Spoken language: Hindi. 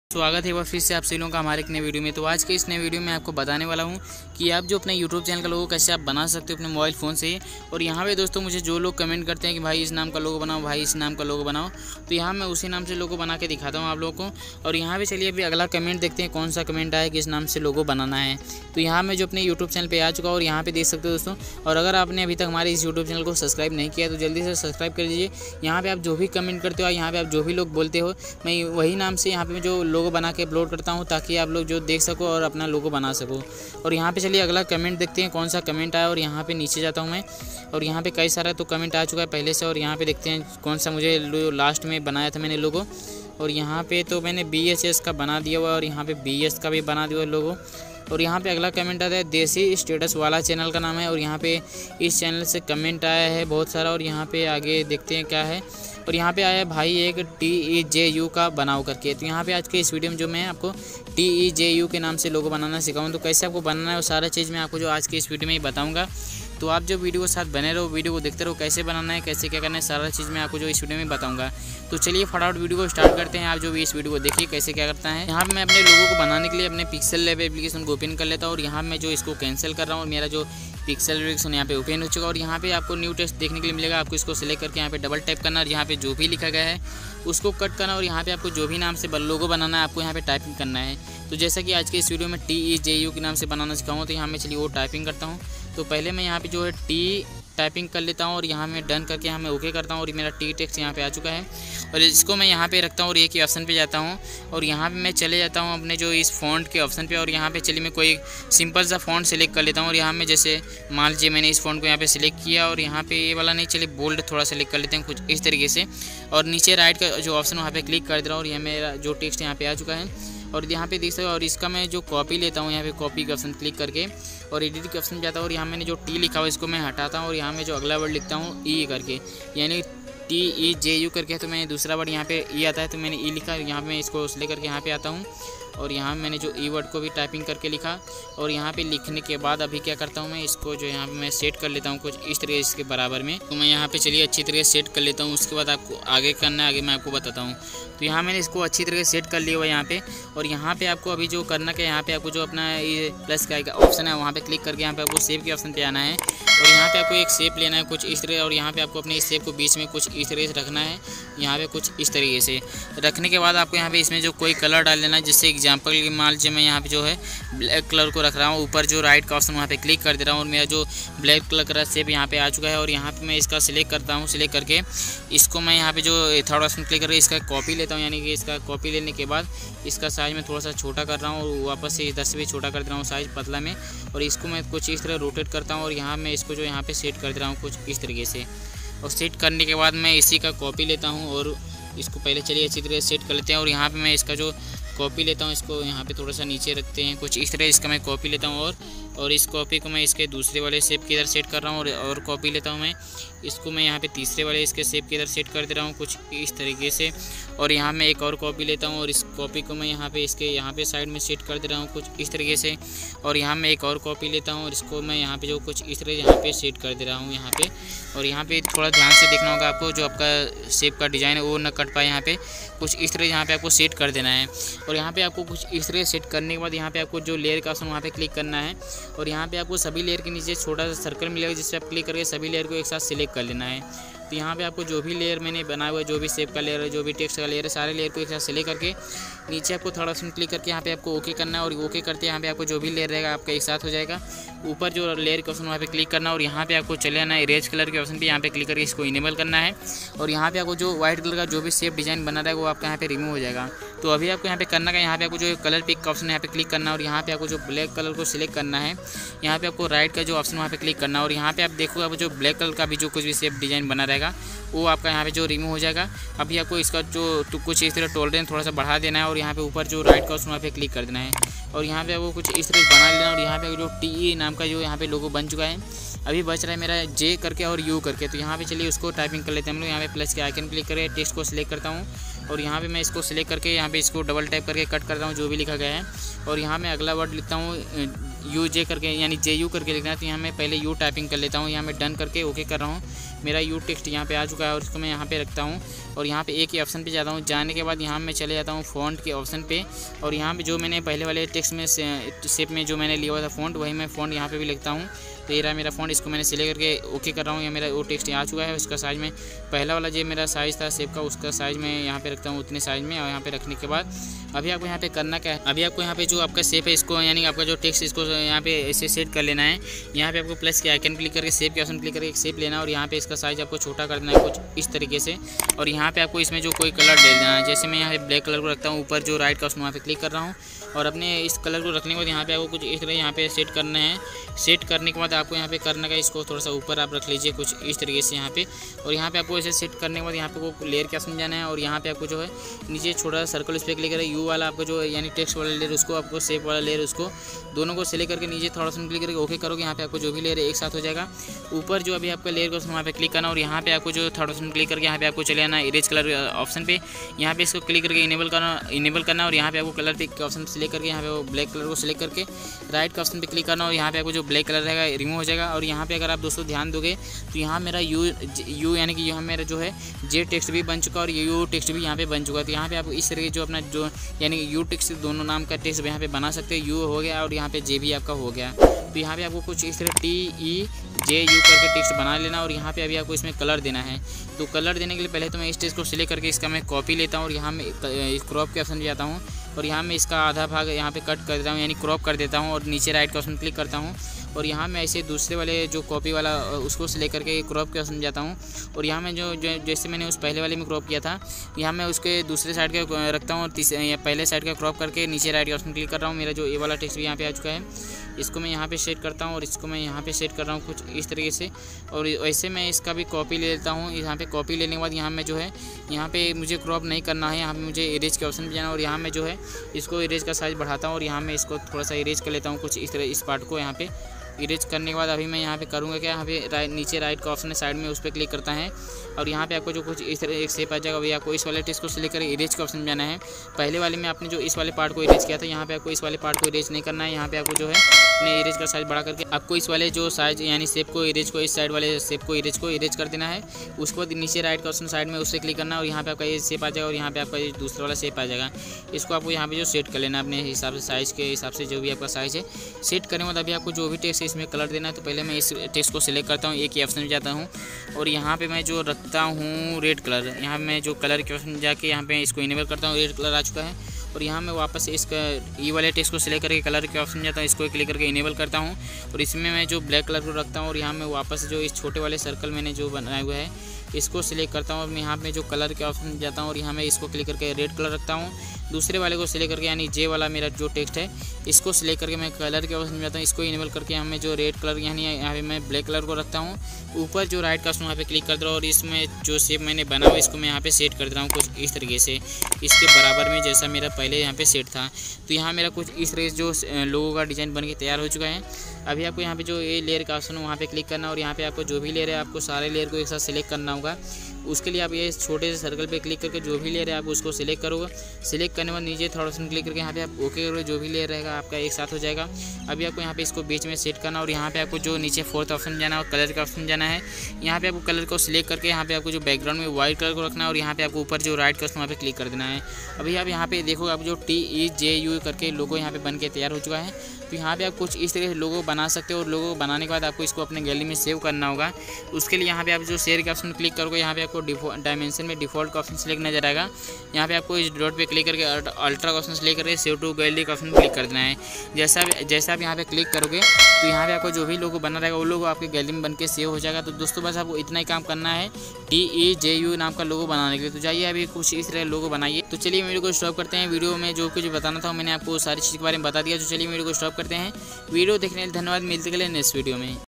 स्वागत है वह फिर से आप सभी लोगों का हमारे एक नए वीडियो में। तो आज के इस नए वीडियो में आपको बताने वाला हूं कि आप जो अपने YouTube चैनल का लोगो कैसे आप बना सकते हो अपने मोबाइल फ़ोन से। और यहाँ पे दोस्तों मुझे जो लोग कमेंट करते हैं कि भाई इस नाम का लोगो बनाओ, भाई इस नाम का लोगो बनाओ, तो यहाँ मैं उसी नाम से लोगो बना के दिखाता हूँ आप लोगों को। और यहाँ पे चलिए अभी अगला कमेंट देखते हैं कौन सा कमेंट आया कि इस नाम से लोगो बनाना है। तो यहाँ मैं जो अपने यूट्यूब चैनल पर आ चुका और यहाँ पर देख सकते हो दोस्तों। और अगर आपने अभी तक हमारे इस यूट्यूब चैनल को सब्सक्राइब नहीं किया तो जल्दी से सब्सक्राइब कर लीजिए। यहाँ पर आप जो भी कमेंट करते हो, यहाँ पर आप जो भी लोग बोलते हो, मैं वही नाम से यहाँ पर जो लोगो बना के अपलोड करता हूँ ताकि आप लोग जो देख सको और अपना लोगो बना सको। और यहाँ पे चलिए अगला कमेंट देखते हैं कौन सा कमेंट आया। और यहाँ पे नीचे जाता हूँ मैं और यहाँ पे कई सारा तो कमेंट आ चुका है पहले से। और यहाँ पे देखते हैं कौन सा मुझे लास्ट में बनाया था मैंने लोगो। और यहाँ पे तो मैंने BHS का बना दिया हुआ और यहाँ पे BS का भी बना दिया लोगो। और यहाँ पे अगला कमेंट आता है देसी स्टेटस वाला चैनल का नाम है। और यहाँ पे इस चैनल से कमेंट आया है बहुत सारा। और यहाँ पे आगे देखते हैं क्या है। और यहाँ पे आया है भाई एक TEJU का बनाओ करके। तो यहाँ पे आज के इस वीडियो में जो मैं आपको TEJU के नाम से लोगो बनाना सिखाऊँ, तो कैसे आपको बनाना है वो सारा चीज़ मैं आपको जो आज के इस वीडियो में ही बताऊँगा। तो आप जो वीडियो के साथ बने रहो, वीडियो को देखते रहो, कैसे बनाना है, कैसे क्या करना है, सारा चीज़ मैं आपको जो इस वीडियो में बताऊंगा। तो चलिए फटाफट वीडियो को स्टार्ट करते हैं। आप जो भी इस वीडियो को देखिए कैसे क्या करता है। यहाँ पे मैं अपने लोगों को बनाने के लिए अपने पिक्सल लैब एप्लीकेशन को ओपन कर लेता हूँ। और यहाँ मैं जो इसको कैंसिल कर रहा हूँ और मेरा जो पिक्सल एप्लीकेशन यहाँ पे ओपन हो चुका है। और यहाँ पे आपको न्यू टेक्स्ट देखने के लिए मिलेगा। आपको इसको सिलेक्ट करके यहाँ पे डबल टैप करना और यहाँ पे जो भी लिखा गया है उसको कट करना। और यहाँ पे आपको जो भी नाम से लोगो बनाना है आपको यहाँ पे टाइपिंग करना है। तो जैसा कि आज के इस वीडियो में TEJU के नाम से बनाना सिखाऊंगा, तो यहाँ मैं चलिए वो टाइपिंग करता हूँ। तो पहले मैं यहाँ पे जो है T टाइपिंग कर लेता हूँ और यहाँ मैं डन करके यहाँ मैं ओके करता हूँ। और मेरा T टेक्स्ट यहाँ पे आ चुका है और इसको मैं यहाँ पे रखता हूँ और एक ही ऑप्शन पे जाता हूँ। और यहाँ पे मैं चले जाता हूँ अपने जो इस फ़ॉन्ट के ऑप्शन पे। और यहाँ पे चलिए मैं कोई सिंपल सा फ़ॉन्ट सेलेक्ट कर लेता हूँ। और यहाँ में जैसे मान लीजिए मैंने इस फ़ॉन्ट को यहाँ पे सिलेक्ट किया और यहाँ पे ये वाला नहीं, चलिए बोल्ड थोड़ा सेलेक्ट कर लेते हैं कुछ इस तरीके से। और नीचे राइट का जो ऑप्शन वहाँ पर क्लिक कर दे रहा हूँ और यहाँ मेरा जो टेक्स्ट यहाँ पे आ चुका है। और यहाँ पे देख सकते हो। और इसका मैं जो कॉपी लेता हूँ यहाँ पे कॉपी का ऑप्शन क्लिक करके और एडिट के ऑप्शन पे जाता हूँ। और यहाँ मैंने जो T लिखा हुआ इसको मैं हटाता हूँ और यहाँ मैं जो अगला वर्ड लिखता हूँ E करके, यानी TEJU करके। तो मैं दूसरा वर्ड यहाँ पे E आता है तो मैंने E लिखा। यहाँ पे मैं इसको लेकर के यहाँ पे आता हूँ और यहाँ मैंने जो E वर्ड को भी टाइपिंग करके लिखा। और यहाँ पे लिखने के बाद अभी क्या करता हूँ मैं इसको जो यहाँ पे मैं सेट कर लेता हूँ कुछ इस तरीके इसके बराबर में। तो मैं यहाँ पे चलिए अच्छी तरीके से सेट कर लेता हूँ। उसके बाद आपको आगे करना है, आगे मैं आपको बताता हूँ। तो यहाँ मैंने इसको अच्छी तरीके से सेट कर लिया हुआ यहाँ पे। और यहाँ पे आपको अभी जो करना क्या, यहाँ पे आपको जो अपना ये प्लस का ऑप्शन है वहाँ पे क्लिक करके यहाँ पे आपको सेव के ऑप्शन पे आना है। और यहाँ पे आपको एक शेप लेना है कुछ इस तरह। और यहाँ पे आपको अपने इस शेप को बीच में कुछ इस तरीके से रखना है, यहाँ पे कुछ इस तरीके से रखने के बाद आपको यहाँ पे इसमें जो कोई कलर डाल देना है। जिससे एग्जाम्पल के मान लीजिए मैं यहाँ पे जो है ब्लैक कलर को रख रहा हूँ। ऊपर जो राइट का ऑप्शन वहाँ पे क्लिक कर दे रहा हूँ और मेरा जो ब्लैक कलर का शेप यहाँ पे आ चुका है। और यहाँ पे मैं इसका सिलेक्ट करता हूँ। सिलेक्ट करके इसको मैं यहाँ पे जो थर्ड ऑप्शन क्लिक करके इसका कॉपी लेता हूँ। यानी कि इसका कॉपी लेने के बाद इसका साइज़ में थोड़ा सा छोटा कर रहा हूँ और वापस से इधर से भी छोटा कर दे रहा हूँ साइज़ पतला में। और इसको मैं कुछ इस तरह रोटेट करता हूँ और यहाँ मैं इसको जो यहाँ पे सेट कर दे रहा हूँ कुछ इस तरीके से। और सेट करने के बाद मैं इसी का कॉपी लेता हूँ और इसको पहले चलिए अच्छी तरह से सेट कर लेते हैं। और यहाँ पे मैं इसका जो कॉपी लेता हूँ इसको यहाँ पे थोड़ा सा नीचे रखते हैं कुछ इस तरह इसका मैं कॉपी लेता हूँ। और इस कॉपी को मैं इसके दूसरे वाले शेप की इधर सेट कर रहा हूँ। और कॉपी लेता हूँ मैं इसको मैं यहाँ पे तीसरे वाले इसके शेप की इधर सेट कर दे रहा हूँ कुछ इस तरीके से। और यहाँ मैं एक और कॉपी लेता हूँ और इस कॉपी को मैं यहाँ पे इसके यहाँ पे साइड में सेट कर दे रहा हूँ कुछ इस तरीके से। और यहाँ मैं एक और कॉपी लेता हूँ और इसको मैं यहाँ पे जो कुछ इस तरह यहाँ पे सेट कर दे रहा हूँ यहाँ पे। और यहाँ पे थोड़ा ध्यान से देखना होगा आपको, जो आपका शेप का डिज़ाइन है वो ना कट पाए। यहाँ पे कुछ इस तरह यहाँ पे आपको सेट कर देना है। और यहाँ पे आपको कुछ इस तरह सेट करने के बाद यहाँ पे आपको जो लेयर का ऑप्शन वहाँ पे क्लिक करना है। और यहाँ पे आपको सभी लेयर के नीचे छोटा सा सर्कल मिलेगा जिससे आप क्लिक करके सभी लेयर को एक साथ सिलेक्ट कर लेना है। तो यहाँ पे आपको जो भी लेयर मैंने बनाया हुआ है, जो भी शेप का लेयर है, जो भी टेक्स्ट का लेयर है, सारे लेयर को एक साथ सिलेक्ट करके नीचे आपको थोड़ा ऑप्शन क्लिक करके यहाँ पे आपको ओके करना है। और ओके करते यहाँ पे आपको जो भी लेयर रहेगा आपका एक साथ हो जाएगा। ऊपर जो लेयर का ऑप्शन वहाँ पे क्लिक करना और यहाँ पे आपको चले जाना है इरेज कलर के ऑप्शन पे, यहाँ पे क्लिक करके इसको इनेबल करना है। और यहाँ पे आपको जो व्हाइट कलर का जो भी शेप डिज़ाइन बना रहा है वो आपका यहाँ पे रिमूव हो जाएगा। तो अभी आपको यहाँ पे करना है, यहाँ पे आपको जो कलर पिक का ऑप्शन है यहाँ पे क्लिक करना है। और यहाँ पे आपको जो ब्लैक कलर को सिलेक्ट करना है, यहाँ पे आपको राइट का जो ऑप्शन वहाँ पे क्लिक करना है। और यहाँ पे आप देखो आप जो ब्लैक कलर का भी जो कुछ भी शेप डिज़ाइन बना रहेगा वो आपका यहाँ पे जो रिमूव हो जाएगा। अभी आपको इसका जो कुछ इस तरह टॉलरेंस थोड़ा सा बढ़ा देना है। और यहाँ पे ऊपर जो राइट का ऑप्शन वहाँ पे क्लिक कर देना है और यहाँ पे आपको कुछ इस तरह बना लेना। और यहाँ पे जो TE नाम का जो यहाँ पे लोगो बन चुका है, अभी बच रहा है मेरा J करके और U करके। तो यहाँ पे चलिए उसको टाइपिंग कर लेते हैं हम लोग। यहाँ पे प्लस के आइकन क्लिक करके टेक्स्ट को सिलेक्ट करता हूँ और यहाँ पे मैं इसको सिलेक्ट करके यहाँ पे इसको डबल टाइप करके कट करता हूँ जो भी लिखा गया है। और यहाँ मैं अगला वर्ड लिखता हूँ UJ करके, यानी JU करके लिखना है। तो यहाँ मैं पहले U टाइपिंग कर लेता हूँ। यहाँ मैं डन करके ओके कर रहा हूँ। मेरा यू टेक्स्ट यहाँ पे आ चुका है और इसको मैं यहाँ पे रखता हूँ और यहाँ पे एक ही ऑप्शन पे जाता हूँ। जाने के बाद यहाँ मैं चले जाता हूँ फ़ॉन्ट के ऑप्शन पे और यहाँ पे जो मैंने पहले वाले टेक्स्ट में शेप में जो मैंने लिया हुआ था फ़ॉन्ट, वही मैं फ़ॉन्ट यहाँ पे भी लिखता हूँ। तो ये रहा मेरा फ़ॉन्ट, इसको मैंने सिलेक्ट करके ओके कर रहा हूँ। या मेरा वो टेक्स्ट आ चुका है। उसका साइज़ में पहला वाला जो मेरा साइज़ था शेप का, उसका साइज़ मैं यहाँ पे रखता हूँ उतने साइज़ में। और यहाँ पे रखने के बाद अभी आपको यहाँ पे करना क्या है, अभी आपको यहाँ पे जो आपका शेप है इसको यानी आपका जो टेक्स्ट इसको यहाँ पे ऐसे सेट कर लेना है। यहाँ पे आपको प्लस के आइकन क्लिक करके शेप के ऑप्शन क्लिक करके एक शेप लेना है और यहाँ पे इसका साइज़ आपको छोटा कर देना है कुछ इस तरीके से। और यहाँ पे आपको इसमें जो कोई कलर ले लेना है, जैसे मैं यहाँ पे ब्लैक कलर को रखता हूँ, ऊपर जो राइट का ऑप्शन वहाँ पे क्लिक कर रहा हूँ और अपने इस कलर को रखने के बाद यहाँ पे आपको कुछ इस तरह यहाँ पे सेट करना है। सेट करने के बाद आपको यहाँ पे करना का इसको थोड़ा सा ऊपर आप रख लीजिए कुछ इस तरीके से यहाँ पे। और यहाँ पे आपको ऐसे सेट करने के बाद यहाँ पे वो लेयर क्या समझाना है और यहाँ पे आपको जो है नीचे छोटा सर्कल उस पर क्लिक करें, यू वाला आपको जो यानी टेक्स्ट वाला लेयर उसको आपको शेप वाला लेयर उसको दोनों को सिलेक्ट करके नीचे थोड़ा सा क्लिक करके ओके करोगे। यहाँ पे आपको जो भी लेयर है एक साथ हो जाएगा। ऊपर जो अभी आपका लेयर को वहाँ पे क्लिक करना और यहाँ पे आपको जो थर्ड ऑप्शन क्लिक करके यहाँ पे आपको चले आना इरेज कलर ऑप्शन पे। यहाँ पे इसको क्लिक करके इनेबल करना और यहाँ पे आपको कलर के ऑप्शन सिलेक्ट करके यहाँ पे वो ब्लैक कलर को सिलेक्ट करके राइट का ऑप्शन पे क्लिक करना और यहाँ पे आपको जो ब्लैक कलर रहेगा रिमूव हो जाएगा। और यहाँ पे अगर आप दोस्तों ध्यान दोगे तो यहाँ मेरा यू यानी कि यहाँ मेरा जो है जे टेक्स्ट भी बन चुका और यू टेक्स्ट भी यहाँ पे बन चुका। तो यहाँ पे आप इस तरह जो अपना जो यानी यू टेक्स्ट दोनों नाम का टेक्स्ट यहाँ पे बना सकते हो। यू हो गया और यहाँ पे जे भी आपका हो गया। तो यहाँ पे आपको कुछ इस तरह TEJU करके टेक्स्ट बना लेना और यहाँ पे अभी आपको इसमें कलर देना है। तो कलर देने के लिए पहले तो मैं इस टेक्स्ट को सिलेक्ट करके इसका मैं कॉपी लेता हूँ और यहाँ मैं क्रॉप के ऑप्शन पे जाता हूँ और यहाँ मैं इसका आधा भाग यहाँ पे कट कर देता हूँ यानी क्रॉप कर देता हूँ और नीचे राइट का ऑप्शन क्लिक करता हूँ और यहाँ मैं ऐसे दूसरे वाले जो कॉपी वाला उसको सिलेक्ट करके क्रॉप के ऑप्शन जाता हूँ और यहाँ मैं जो जैसे मैंने उस पहले वाले में क्रॉप किया था यहाँ मैं उसके दूसरे साइड का रखता हूँ और पहले साइड का क्रॉप करके नीचे राइट का ऑप्शन क्लिक कर रहा हूँ। मेरा जो ये वाला टेक्स्ट भी यहाँ पे आ चुका है, इसको मैं यहाँ पे सेट करता हूँ और इसको मैं यहाँ पे सेट कर रहा हूँ कुछ इस तरीके से। और वैसे मैं इसका भी कॉपी ले लेता हूँ। यहाँ पे कॉपी लेने के बाद यहाँ में जो है यहाँ पे मुझे क्रॉप नहीं करना है, यहाँ पे मुझे इरेज के ऑप्शन पे जाना और यहाँ में जो है इसको इरेज का साइज़ बढ़ाता हूँ और यहाँ मैं इसको थोड़ा सा इरेज कर लेता हूँ कुछ इस तरह। इस पार्ट को यहाँ पे इरेज करने के बाद अभी मैं यहाँ पे करूँगा क्या, यहाँ पे नीचे राइट का ऑप्शन है साइड में, उस पर क्लिक करता है और यहाँ पे आपको जो कुछ इस तरह एक शेप आ जाएगा। अभी आपको इस वाले टेक्स्ट को सिलेक्ट करके इरेज का ऑप्शन में जाना है। पहले वाले में आपने जो इस वाले पार्ट को इरेज किया था, यहाँ पे आपको इस वाले पार्ट को इरेज नहीं करना है। यहाँ पे आपको जो है अपने इरेज का साइज बढ़ा करके आपको इस वाले जो साइज यानी शेप को इरेज को इस साइड वाले शेप को इरेज कर देना है। उसके बाद नीचे राइट का ऑप्शन साइड में उससे क्लिक करना है और यहाँ पे आपका ये शेप आ जाएगा और यहाँ पे आपका ये दूसरा वाला शेप आ जाएगा। इसको आपको यहाँ पे जो सेट कर लेना है अपने हिसाब से, साइज़ के हिसाब से जो भी आपका साइज़ है सेट करने के बाद अभी आपको जो भी टेक्स्ट है इसमें कलर देना है। तो पहले मैं इस टेक्स्ट को सिलेक्ट करता हूँ, एक ही ऑप्शन में जाता हूँ और यहाँ पे मैं जो रखता हूँ रेड कलर, यहाँ मैं जो कलर के ऑप्शन में जाके यहाँ पे इसको इनेबल करता हूँ, रेड कलर आ चुका है। और यहाँ मैं वापस इसका ई वाले टेक्स्ट को सिलेक्ट करके कलर के ऑप्शन में जाता हूँ, इसको क्लिक करके इनेबल करता हूँ और इसमें मैं जो ब्लैक कलर को रखता हूँ और यहाँ मैं वापस जो इस छोटे वाले सर्कल मैंने जो बनाया हुआ है इसको सिलेक्ट करता हूँ और मैं यहाँ पे जो कलर के ऑप्शन में जाता हूँ और यहाँ मैं इसको क्लिक करके रेड कलर रखता हूँ। दूसरे वाले को सिलेक्ट करके यानी जे वाला मेरा जो टेक्स्ट है इसको सिलेक्ट करके मैं कलर के ऑप्शन में जाता हूँ, इसको इनेबल करके यहाँ में जो रेड कलर यानी यहाँ पे मैं ब्लैक कलर को रखता हूँ। ऊपर जो राइट का ऑप्शन वहाँ पे क्लिक कर दे रहा हूँ और इसमें जो शेप मैंने बना हुआ इसको मैं यहाँ पे सेट कर दे रहा हूँ कुछ इस तरीके से, इसके बराबर में जैसा मेरा पहले यहाँ पे सेट था। तो यहाँ मेरा कुछ इस तरह से जो लोगों का डिज़ाइन बन के तैयार हो चुका है। अभी आपको यहाँ पे जो ये लेयर का ऑप्शन है वहाँ पे क्लिक करना और यहाँ पे आपको जो भी लेयर है आपको सारे लेयर को एक साथ सिलेक्ट करना होगा। उसके लिए आप ये छोटे से सर्कल पे क्लिक करके जो भी लेयर है आप उसको सिलेक्ट करोगे। सिलेक्ट करने के बाद नीचे थोड़ा सा क्लिक करके यहाँ पे आप ओके करोगे, जो भी लेयर रहेगा आपका एक साथ हो जाएगा। अभी आपको यहाँ पे इसको बीच में सेट करना और यहाँ पे आपको जो नीचे फोर्थ ऑप्शन जाना है और कलर का ऑप्शन जाना है। यहाँ पे आपको कलर को सिलेक्ट करके यहाँ पे आपको जो बैकग्राउंड में व्हाइट कलर को रखना है और यहाँ पे आपको ऊपर जो राइट का ऑप्शन वहाँ पे क्लिक कर देना है। अभी आप यहाँ पे देखो आप जो TEJU करके लोगो यहाँ पे बन के तैयार हो चुका है। तो यहाँ पे आप कुछ इस तरह से लोगो बना सकते हो और लोगो बनाने के बाद आपको इसको अपने गैलरी में सेव करना होगा। उसके लिए यहाँ पे आप जो शेयर के ऑप्शन क्लिक करोगे यहाँ पे आपको डायमेंशन में डिफ़ॉल्ट का ऑप्शन सेलेक्ट नजर आएगा। यहाँ पे आपको इस डॉट पे क्लिक करके अल्ट्रा का ऑप्शन सेलेक्ट करके सेव टू गैलरी का ऑप्शन क्लिक कर देना है। जैसा आप यहाँ पे क्लिक करोगे तो यहाँ पे आपको जो भी लोगो बना रहेगा वो लोगो आपके गैलरी में बन के सेव हो जाएगा। तो दोस्तों बस आपको इतना ही काम करना है TEJU नाम का लोगो बनाने के लिए। तो जाइए अभी कुछ इस तरह लोगो बनाइए। तो चलिए वीडियो को स्टॉप करते हैं। वीडियो में जो कुछ बताना था मैंने आपको सारी चीज़ के बारे में बता दिया। तो चलिए वीडियो को स्टॉप करते हैं। वीडियो देखने के लिए धन्यवाद, मिलते हैं नेक्स्ट वीडियो में।